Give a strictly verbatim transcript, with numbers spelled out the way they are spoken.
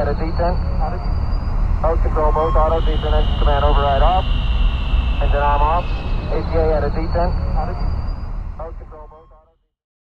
at a detent. Boat control, boat auto, detent, engine command override off. Engine arm off. A T A at a detent.